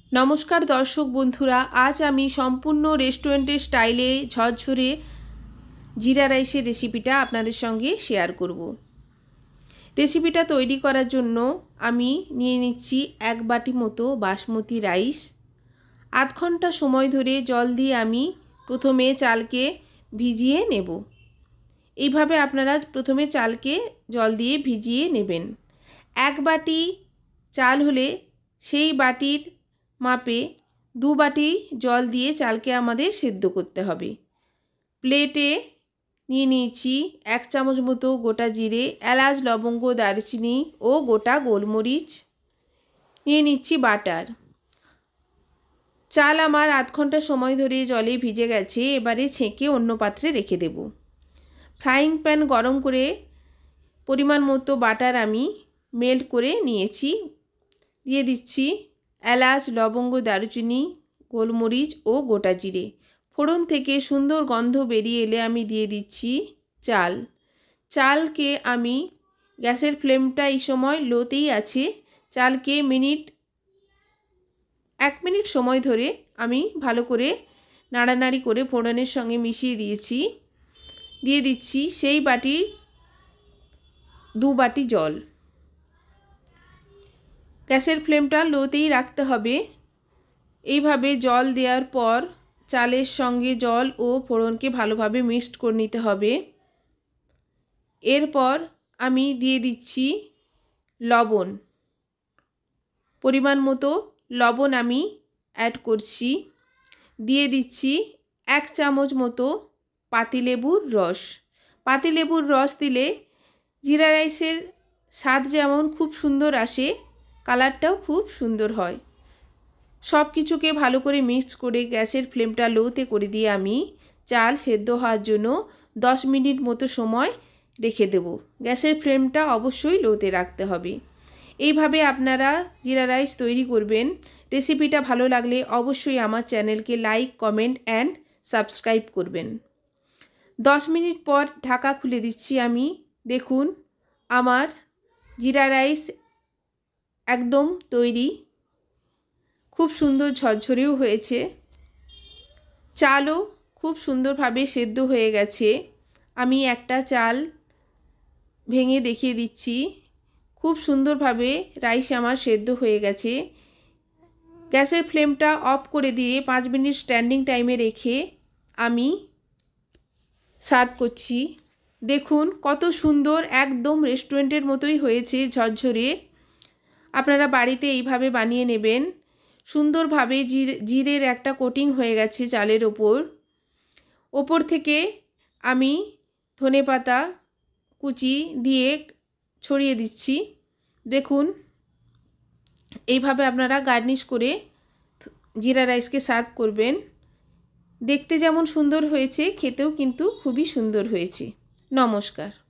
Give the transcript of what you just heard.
নমস্কার দর্শক বন্ধুরা, আজ আমি সম্পূর্ণ রেস্টুরেন্টের স্টাইলে ঝরঝরে জিরা রাইসের রেসিপিটা আপনাদের সঙ্গে শেয়ার করব। রেসিপিটা তৈরি করার জন্য আমি নিয়ে নিচ্ছি 1 বাটি মতো বাসমতি রাইস। আধ ঘন্টা সময় ধরে জল দিয়ে আমি প্রথমে চালকে ভিজিয়ে নেব। এইভাবে আপনারা প্রথমে চালকে জল দিয়ে ভিজিয়ে নেবেন। 1 বাটি চাল হলে সেই বাটির মাপে 2 বাটি জল দিয়ে চালকে আমাদের সেদ্ধ করতে হবে। প্লেটে নিয়ে নিয়েছি 1 চামচ মতো গোটা জিরে, এলাচ, লবঙ্গ, দারচিনি ও গোটা গোলমরিচ। নিয়ে নিচ্ছি বাটার। চাল আমার আধ ঘন্টা সময় ধরে জলে ভিজে গেছে। এবারে ছেঁকে অন্য পাত্রে রেখে দেব। ফ্রাইং প্যান গরম করে পরিমাণ মতো বাটার আমি মেল্ট করে নিয়েছি। দিয়ে দিচ্ছি এলাচ, লবঙ্গ, দারুচিনি, গোলমরিচ ও গোটা জিরে। ফোড়ন থেকে সুন্দর গন্ধ বেরিয়ে এলে আমি দিয়ে দিচ্ছি চাল। চালকে আমি গ্যাসের ফ্লেমটা এই সময় লোতেই আছে। চালকে 1 মিনিট সময় ধরে আমি ভালো করে নাড়ানাড়ি করে ফোড়নের সঙ্গে মিশিয়ে দিয়েছি। দিয়ে দিচ্ছি সেই বাটির 2 বাটি জল। গ্যাসের ফ্লেমটা লোতেই রাখতে হবে। এইভাবে জল দেওয়ার পর চালের সঙ্গে জল ও ফোড়নকে ভালোভাবে মিক্সড করে নিতে হবে। এরপর আমি দিয়ে দিচ্ছি লবণ। পরিমাণ মতো লবণ আমি অ্যাড করছি। দিয়ে দিচ্ছি 1 চামচ মতো পাতিলেবুর রস। পাতিলেবুর রস দিলে জিরা রাইসের স্বাদ যেমন খুব সুন্দর আসে, কালারটাও খুব সুন্দর হয়। সব কিছুকে ভালো করে মিক্স করে গ্যাসের ফ্লেমটা লোতে করে দিয়ে আমি চাল সেদ্ধ হওয়ার জন্য 10 মিনিট মতো সময় রেখে দেব। গ্যাসের ফ্লেমটা অবশ্যই লোতে রাখতে হবে। এইভাবে আপনারা জিরা রাইস তৈরি করবেন। রেসিপিটা ভালো লাগলে অবশ্যই আমার চ্যানেলকে লাইক, কমেন্ট অ্যান্ড সাবস্ক্রাইব করবেন। 10 মিনিট পর ঢাকা খুলে দিচ্ছি আমি। দেখুন আমার জিরা রাইস একদম তৈরি। খুব সুন্দর ঝরঝরেও হয়েছে। চালও খুব সুন্দরভাবে সেদ্ধ হয়ে গেছে। আমি একটা চাল ভেঙে দেখিয়ে দিচ্ছি। খুব সুন্দরভাবে রাইস আমার সেদ্ধ হয়ে গেছে। গ্যাসের ফ্লেমটা অফ করে দিয়ে 5 মিনিট স্ট্যান্ডিং টাইমে রেখে আমি সার্ভ করছি। দেখুন কত সুন্দর, একদম রেস্টুরেন্টের মতোই হয়েছে ঝরঝরে। আপনারা বাড়িতে এইভাবে বানিয়ে নেবেন। সুন্দরভাবে জিরের একটা কোটিং হয়ে গেছে চালের ওপর থেকে আমি ধনেপাতা কুচি দিয়ে ছড়িয়ে দিচ্ছি। দেখুন এইভাবে আপনারা গার্নিশ করে জিরা রাইসকে সার্ভ করবেন। দেখতে যেমন সুন্দর হয়েছে, খেতেও কিন্তু খুবই সুন্দর হয়েছে। নমস্কার।